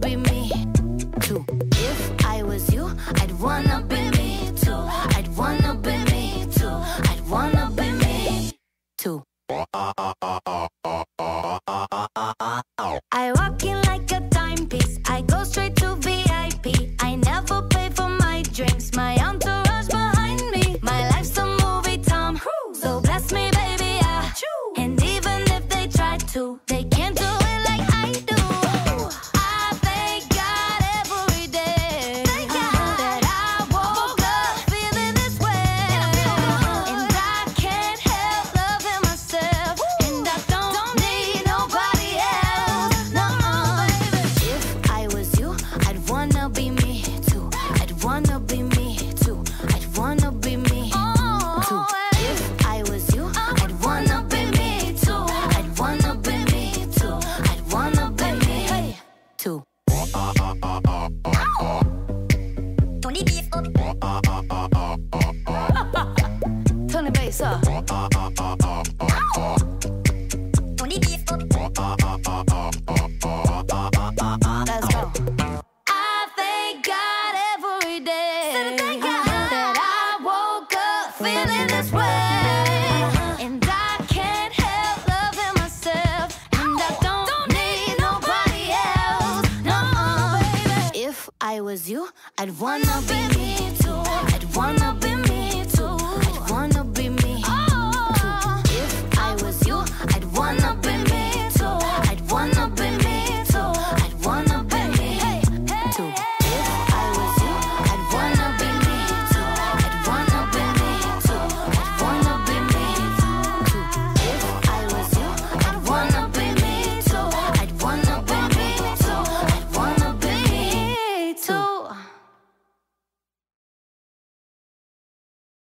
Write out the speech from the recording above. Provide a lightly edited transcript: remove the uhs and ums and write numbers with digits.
be me too. If I was you, I'd wanna be me too. I'd wanna be me too. I'd wanna be me too. I walk in like a timepiece. I go straight to VIP. I never pay for my drinks. My entourage behind me. My life's a movie, Tom. So bless me, baby, yeah. And even if they try to, they can't do it like I do. I thank God every day that I woke up feeling this way. And I can't help loving myself. And I don't need nobody else. No, baby. If I was you, I'd wanna be me too. I'd wanna be me too. I'd wanna be me too. If I was you, I'd wanna be me too. I'd wanna be me too. I'd wanna be me too. Turn the bass up. Turn the bass up. Turn the bass up. Let's go. I thank God every day that I woke up feeling this way. And I can't help loving myself. And I don't need nobody else. No, baby. If I was you, I'd wanna be me too. I'd wanna be me